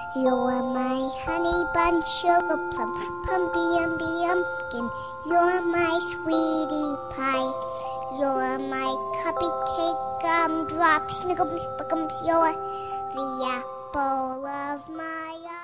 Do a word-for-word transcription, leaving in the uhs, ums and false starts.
You're my honey bun, sugar plum, pumpy umby umpkin. You're my sweetie pie. You're my cupcake gumdrop, snickums, spickums. You're the apple of my eye.